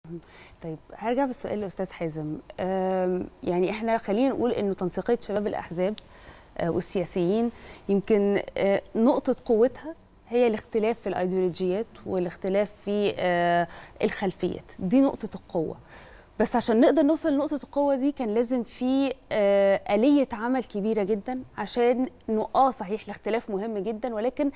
طيب هرجع بالسؤال لاستاذ حازم. يعني احنا خلينا نقول انه تنسيقيه شباب الاحزاب والسياسيين يمكن نقطه قوتها هي الاختلاف في الايديولوجيات والاختلاف في الخلفيات، دي نقطه القوه. بس عشان نقدر نوصل لنقطه القوه دي كان لازم في آلية عمل كبيره جدا، عشان انه صحيح الاختلاف مهم جدا، ولكن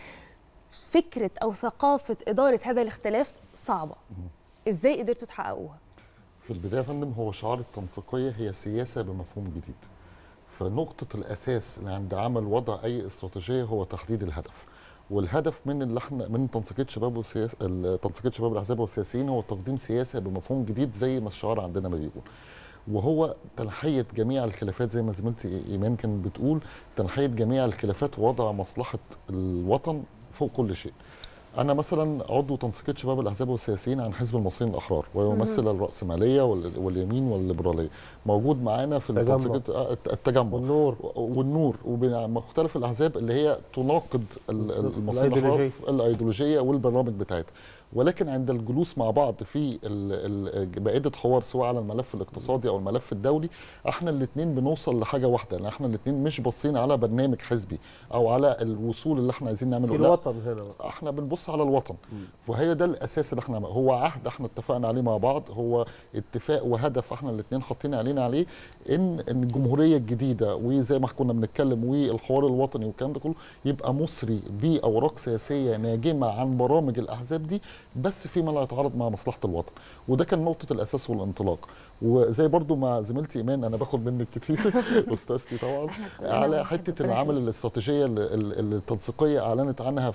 فكره او ثقافه اداره هذا الاختلاف صعبه. ازاي قدرتوا تحققوها؟ في البدايه يا فندم، هو شعار التنسيقيه هي سياسه بمفهوم جديد. فنقطه الاساس عند عمل وضع اي استراتيجيه هو تحديد الهدف. والهدف من اللي احنا من تنسيقيه شباب تنسيقيه شباب الاحزاب والسياسيين هو تقديم سياسه بمفهوم جديد زي ما الشعار عندنا ما بيقول. وهو تنحيه جميع الخلافات زي ما زميلتي ايمان كانت بتقول، تنحيه جميع الخلافات ووضع مصلحه الوطن فوق كل شيء. أنا مثلا عضو تنسيقية شباب الأحزاب والسياسيين عن حزب المصريين الأحرار، ويمثل الرأسمالية واليمين والليبرالية. موجود معانا في التجمع والنور ومختلف الأحزاب اللي هي تناقض المصريين الأحرار الأيديولوجية والبرامج بتاعتها. ولكن عند الجلوس مع بعض في مائدة حوار سواء على الملف الاقتصادي او الملف الدولي، احنا الاثنين بنوصل لحاجه واحده، لان احنا الاثنين مش باصين على برنامج حزبي او على الوصول اللي احنا عايزين نعمله. في الوطن هنا احنا بنبص على الوطن. وهي ده الاساس اللي احنا هو عهد احنا اتفقنا عليه مع بعض، هو اتفاق وهدف احنا الاثنين حاطين عليه ان الجمهوريه الجديده وزي ما كنا بنتكلم والحوار الوطني والكلام ده كله يبقى مصري باوراق سياسيه ناجمه عن برامج الاحزاب دي، بس فيما لا يتعارض مع مصلحه الوطن. وده كان نقطه الاساس والانطلاق. وزي برضو مع زميلتي ايمان، انا باخد منك كتير استاذتي طبعا، على حته العمل الاستراتيجيه التنسيقيه اعلنت عنها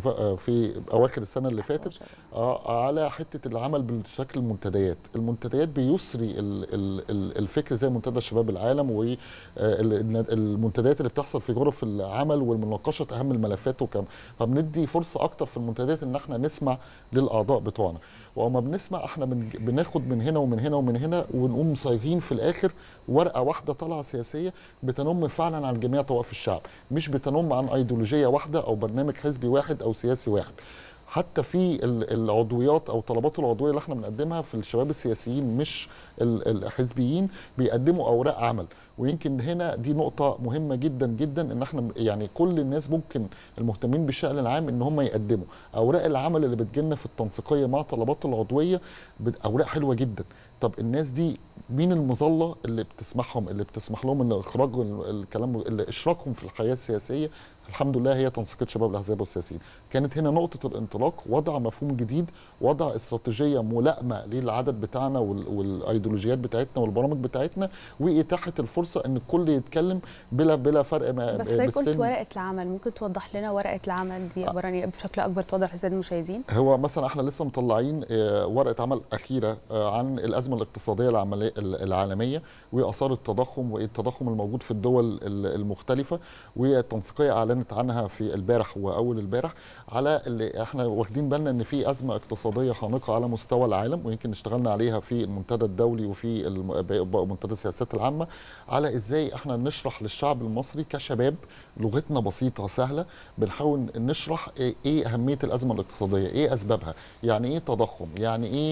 في اواخر السنه اللي فاتت، على حته العمل بشكل المنتديات بيسري الفكر زي منتدى شباب العالم والمنتديات اللي بتحصل في غرف العمل والمناقشه اهم الملفات وكم. فبندي فرصه اكتر في المنتديات ان احنا نسمع للاعضاء بتوعنا، وأما بنسمع احنا بناخد من هنا ومن هنا ومن هنا، ونقوم صايغين في الاخر ورقه واحده طالعه سياسيه بتنم فعلا عن جميع طوائف الشعب، مش بتنم عن ايديولوجيه واحده او برنامج حزبي واحد او سياسي واحد. حتى في العضويات او طلبات العضويه اللي احنا بنقدمها في الشباب السياسيين مش الحزبيين، بيقدموا اوراق عمل. ويمكن هنا دي نقطه مهمه جدا جدا، ان احنا يعني كل الناس ممكن المهتمين بالشأن العام ان هم يقدموا اوراق العمل اللي بتجيلنا في التنسيقيه مع طلبات العضويه، اوراق حلوه جدا. طب الناس دي مين المظله اللي بتسمح لهم ان اخراج الكلام اللي اشراكهم في الحياه السياسيه؟ الحمد لله هي تنسيقيه شباب الاحزاب والسياسيين. كانت هنا نقطه الانطلاق، وضع مفهوم جديد، وضع استراتيجيه ملائمه للعدد بتاعنا والايديولوجيات بتاعتنا والبرامج بتاعتنا، واتاحه الفرصه ان الكل يتكلم بلا فرق ما. بس حضرتك قلت ورقه العمل، ممكن توضح لنا ورقه العمل دي عباره عن ايه بشكل اكبر، توضح للساده المشاهدين؟ هو مثلا احنا لسه مطلعين ورقه عمل اخيره عن الازمه الاقتصاديه العالميه واثار التضخم والتضخم الموجود في الدول المختلفه، والتنسيقيه اعلنت عنها في البارح واول البارح، على اللي احنا واخدين بالنا ان في ازمه اقتصاديه خانقه على مستوى العالم، ويمكن اشتغلنا عليها في المنتدى الدولي وفي منتدى السياسات العامه، على ازاي احنا نشرح للشعب المصري كشباب لغتنا بسيطه سهله، بنحاول نشرح ايه اهميه الازمه الاقتصاديه، ايه اسبابها، يعني ايه تضخم، يعني ايه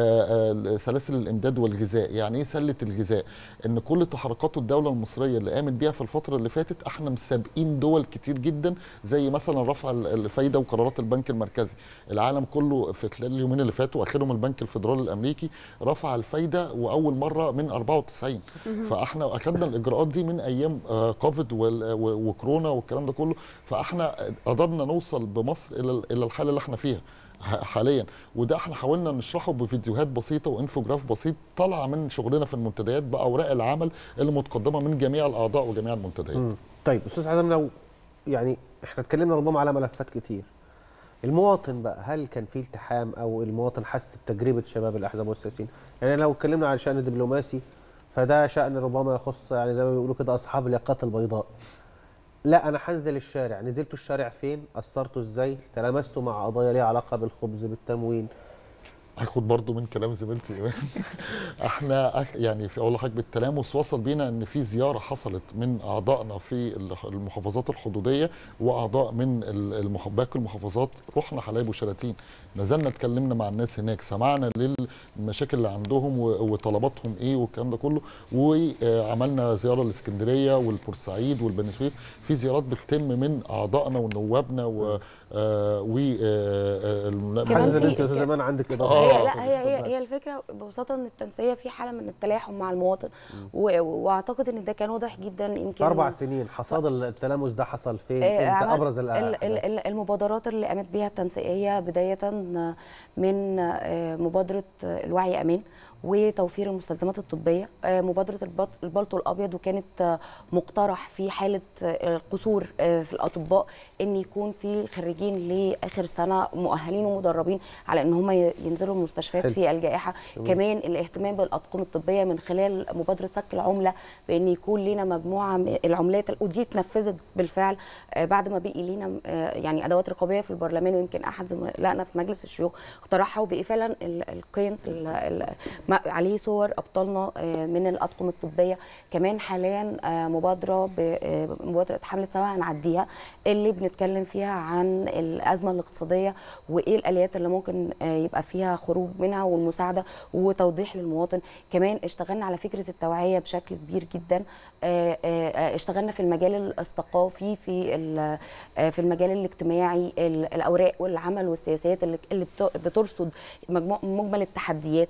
سلاسل الامداد والغذاء، يعني ايه سله الغذاء، ان كل تحركات الدوله المصريه اللي قامت بيها في الفتره اللي فاتت احنا مسابقين دول كتير جدا، زي مثلا رفع الفايده وقرارات البنك المركزي. العالم كله في خلال اليومين اللي فاتوا، اخرهم البنك الفيدرالي الامريكي رفع الفايده واول مره من 94. فاحنا اخذنا الاجراءات دي من ايام كوفيد وكورونا والكلام ده كله، فاحنا قدرنا نوصل بمصر الى الحاله اللي احنا فيها حاليا. وده احنا حاولنا نشرحه بفيديوهات بسيطه وانفوجراف بسيط طالعه من شغلنا في المنتديات باوراق العمل اللي متقدمه من جميع الاعضاء وجميع المنتديات. طيب استاذ حازم، لو يعني احنا اتكلمنا ربما على ملفات كتير، المواطن بقى هل كان في التحام او المواطن حس بتجربه شباب الاحزاب والسياسيين؟ يعني لو اتكلمنا عن شأن دبلوماسي فده شأن ربما يخص يعني زي ما بيقولوا كده اصحاب الياقات البيضاء. لا انا هنزل الشارع، نزلتوا الشارع فين؟ اثرتوا ازاي؟ تلامستوا مع قضايا ليها علاقه بالخبز بالتموين؟ هاخد برضو من كلام زميلتي إيمان. احنا يعني في اول حاجه بالتلامس وصل بينا ان في زياره حصلت من اعضائنا في المحافظات الحدوديه واعضاء من باقي المحافظات، رحنا حلايب وشلاتين، نزلنا اتكلمنا مع الناس هناك، سمعنا للمشاكل اللي عندهم وطلباتهم ايه والكلام ده كله، وعملنا زياره لاسكندريه والبورسعيد والبني سويف. في زيارات بتتم من اعضائنا ونوابنا و حاسس ان انت زمان عندك اضافه. هي لا هي الفكره ببساطه ان التنسيق في حاله من التلاحم مع المواطن، واعتقد ان ده كان واضح جدا. يمكن في 4 سنين حصاد التلامس ده حصل فين؟ امتى ابرز المبادرات اللي قامت بيها التنسيقيه بدايه من مبادره الوعي امان وتوفير المستلزمات الطبيه، مبادره البلطو الابيض، وكانت مقترح في حاله قصور في الاطباء ان يكون في خريجين لاخر سنه مؤهلين ومدربين على ان هم ينزلوا المستشفيات في الجائحه. كمان الاهتمام بالاطقم الطبيه من خلال مبادره سك العمله، بان يكون لنا مجموعه من العملات، ودي اتنفذت بالفعل بعد ما بقي لنا يعني ادوات رقابيه في البرلمان، ويمكن احد زملائنا في مجلس الشيوخ اقترحها، وبقي فعلا القينس عليه صور ابطالنا من الاطقم الطبيه. كمان حاليا مبادره حمله سوا هنعديها، اللي بنتكلم فيها عن الازمه الاقتصاديه وايه الاليات اللي ممكن يبقى فيها خروج منها والمساعده وتوضيح للمواطن. كمان اشتغلنا على فكره التوعيه بشكل كبير جدا، اشتغلنا في المجال الثقافي، في المجال الاجتماعي، الاوراق والعمل والسياسات اللي بترصد مجمل التحديات،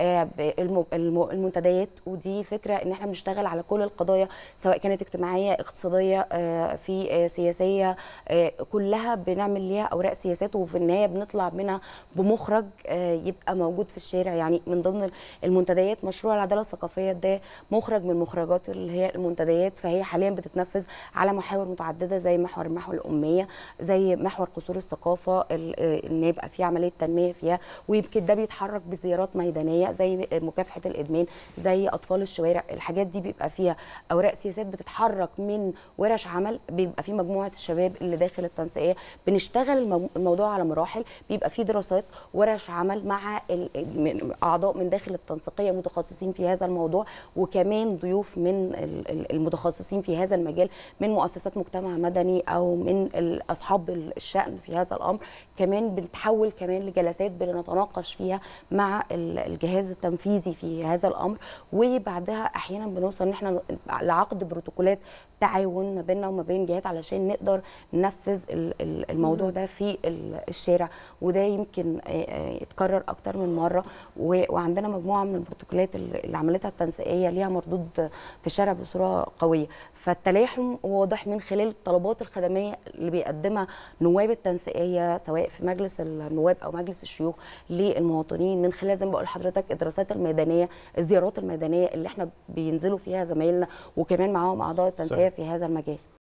المنتديات، ودي فكره ان احنا بنشتغل على كل القضايا سواء كانت اجتماعيه، اقتصاديه، في سياسيه، كلها بنعمل ليها اوراق سياسات، وفي النهايه بنطلع منها بمخرج يبقى موجود في الشارع. يعني من ضمن المنتديات مشروع العداله الثقافيه، ده مخرج من مخرجات اللي هي المنتديات، فهي حاليا بتتنفذ على محاور متعدده، زي محور الاميه، زي محور قصور الثقافه، ان يبقى في عمليه تنميه فيها، ويمكن ده بيتحرك بزيارات ميدانيه زي مكافحه الادمان، زي اطفال الشوارع. الحاجات دي بيبقى فيها اوراق سياسات بتتحرك من ورش عمل، بيبقى في مجموعه الشباب اللي داخل التنسيقيه بنشتغل الموضوع على مراحل، بيبقى في دراسات، ورش عمل مع اعضاء من داخل التنسيقيه متخصصين في هذا الموضوع، وكمان ضيوف من المتخصصين في هذا المجال من مؤسسات مجتمع مدني او من اصحاب الشأن في هذا الامر. كمان بنتحول كمان لجلسات بنتناقش فيها مع الجهاز التنفيذي في هذا الامر، وبعدها احيانا بنوصل ان احنا لعقد بروتوكولات تعاون ما بيننا وما بين جهات علشان نقدر ننفذ الموضوع ده في الشارع. وده يمكن يتكرر اكتر من مره، وعندنا مجموعه من البروتوكولات اللي عملتها التنسيقيه ليها مردود في الشارع بصوره قويه. فالتلاحم واضح من خلال الطلبات الخدميه اللي بيقدمها نواب التنسيقيه سواء في مجلس النواب او مجلس الشيوخ للمواطنين، من خلال زي ما بقول لحضرتك الدراسات الميدانيه، الزيارات الميدانيه اللي احنا بينزلوا فيها زمايلنا وكمان معاهم اعضاء التنسيقيه في هذا المجال.